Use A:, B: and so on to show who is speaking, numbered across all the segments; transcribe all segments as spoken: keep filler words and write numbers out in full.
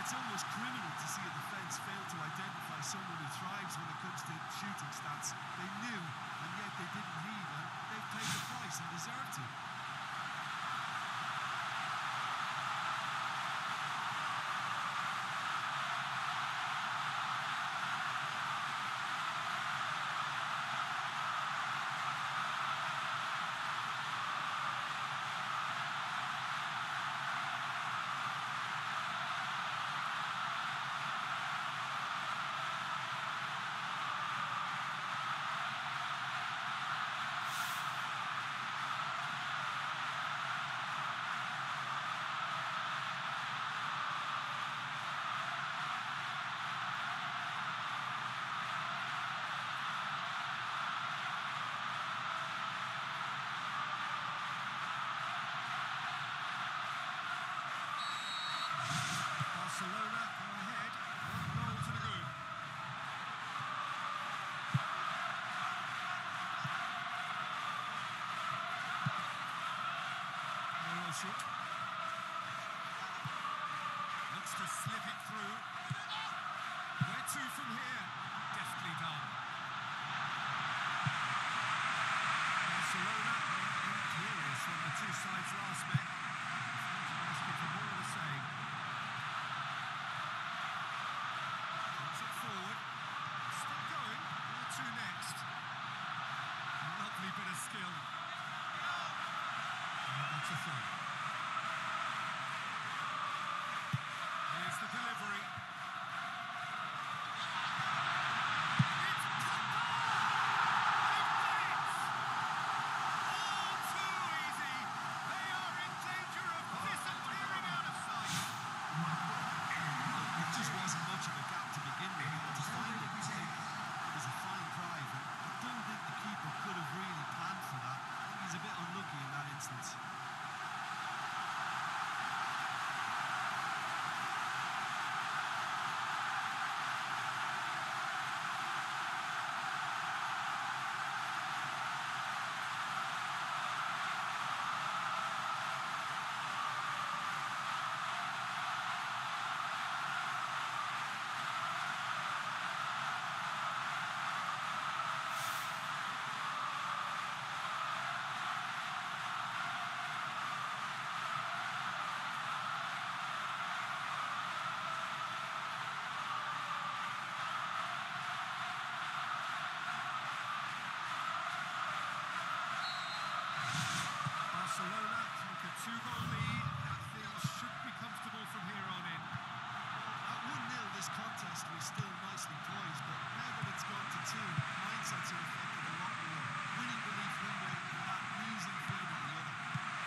A: It's almost criminal to see a defence fail to identify someone who thrives when it comes to shooting stats. They knew, and yet they didn't heed, and they've paid the price and deserve to.
B: Barcelona are ahead, one goal to the good. Morosic looks to slip it through. Where to from here? Deftly done. Barcelona are imperious when the two sides last met. They're asking for more of the same. Forward, still going, where to next? Lovely bit of skill. And that's a throw. Here's the delivery. It's cut They've done it! All too easy. They are in danger of disappearing out of sight.
A: It just wasn't much of a gap to begin with. To find it was a, it was a fine drive, and I don't think the keeper could have really planned for that. I think he's a bit unlucky in that instance.
B: Barcelona take a two-goal lead, and things should be comfortable from here on in.
A: At one nil, this contest was still nicely poised, but now that it's gone to two, mindsets are affected a lot more. Winning belief one way, and that losing feeling the other.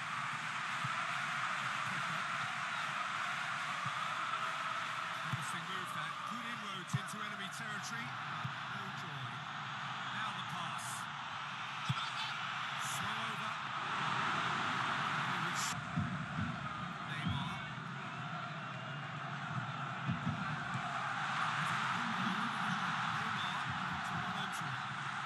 B: Promising move that. Good inroads into enemy territory. No joy. Now the pass. Swung over. Neymar. Neymar to run onto it.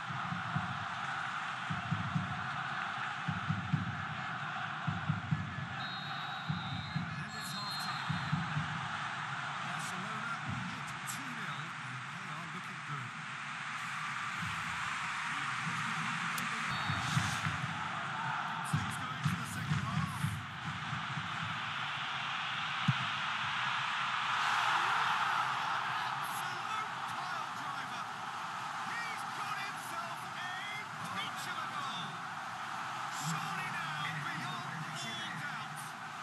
B: And it's half-time. Barcelona hit two nil, and they are looking good. Things going to the second half. Absolute pile driver. He's got himself a peach of a goal. Surely now beyond all doubt.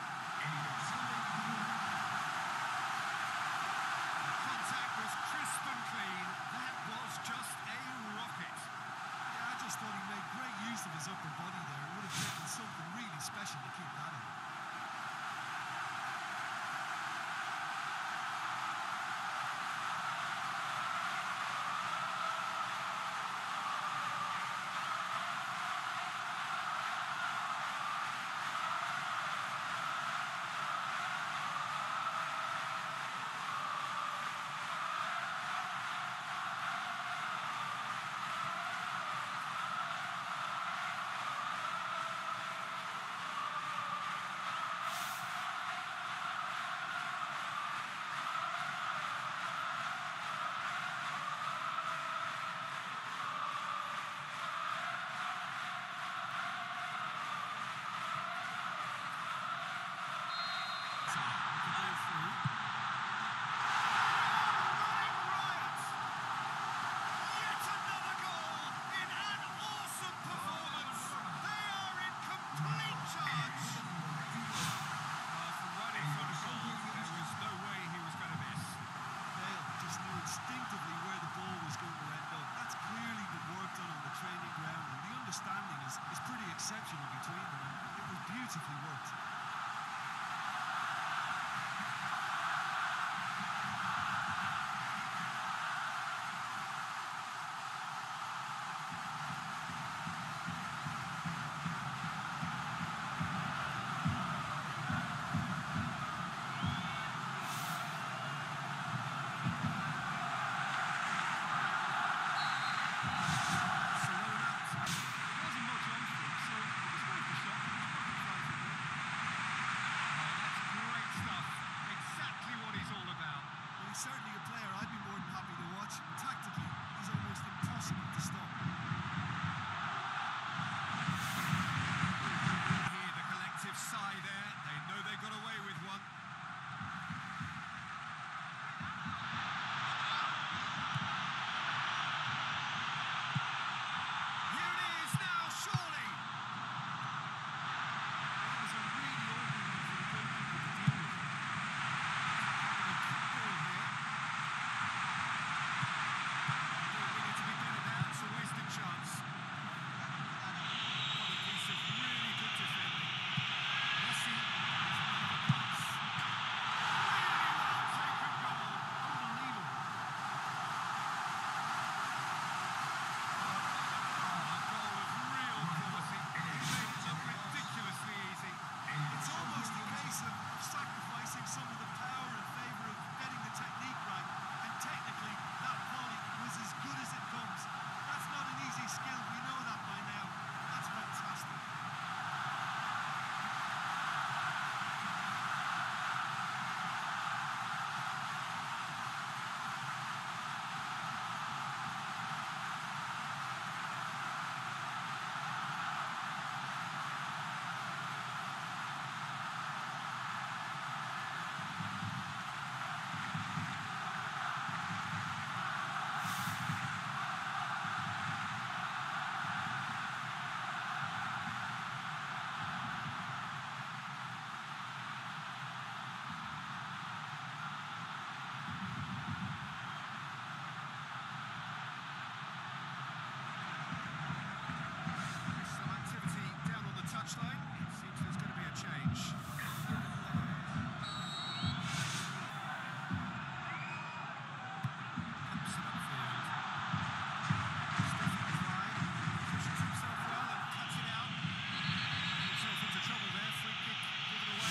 B: Contact was crisp and clean. That was just a rocket.
A: Yeah, I just thought he made great use of his upper body there. It would have taken something really special to keep that in. exceptional between them, and it was beautifully worked. Certainly a player I'd be more than happy to watch. Tactically, he's almost impossible to stop.
B: Hear the collective sigh there. They know they got away with one. Here it is now, surely.
A: That was a really awkward one for the goalkeeper to deal with.
B: Touchline. It seems there's going to be a change. Hampson upfield. Stephen Fry positions himself well and cuts it out. Himself into trouble there. Free kick given away.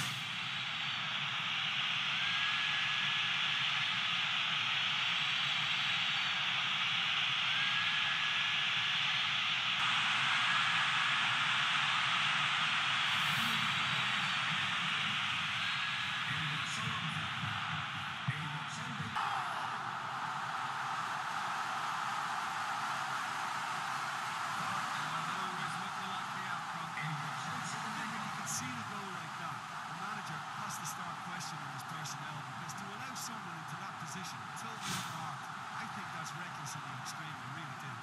A: Someone into that position, totally unmarked. I think that's reckless in the extreme, I really do.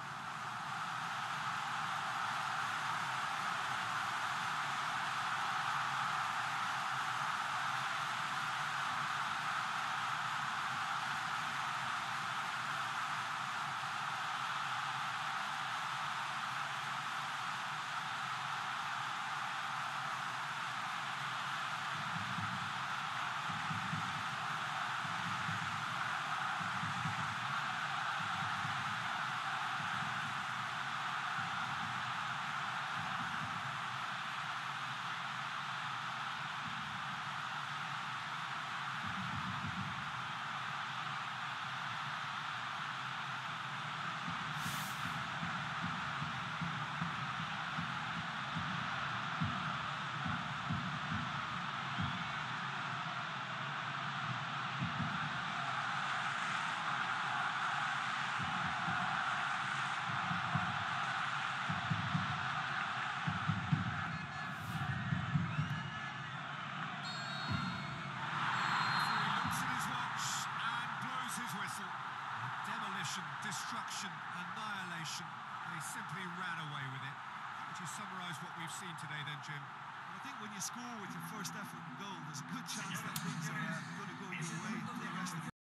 B: Destruction, annihilation. They simply ran away with it. How would you summarise what we've seen today then, Jim?
A: Well, I think when you score with your first effort and goal, there's a good chance that things are uh, going to go your way for the rest of the